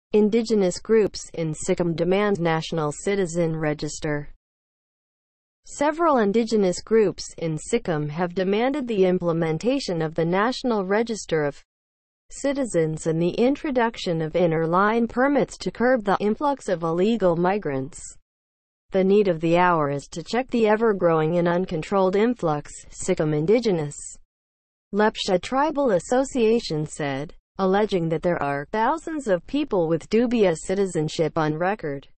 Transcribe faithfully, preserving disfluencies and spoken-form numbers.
Indigenous groups in Sikkim demand national citizen register. Several indigenous groups in Sikkim have demanded the implementation of the National Register of Citizens and the introduction of inner line permits to curb the influx of illegal migrants. The need of the hour is to check the ever-growing and uncontrolled influx, Sikkim Indigenous Lepcha Tribal Association said, alleging that there are thousands of people with dubious citizenship on record.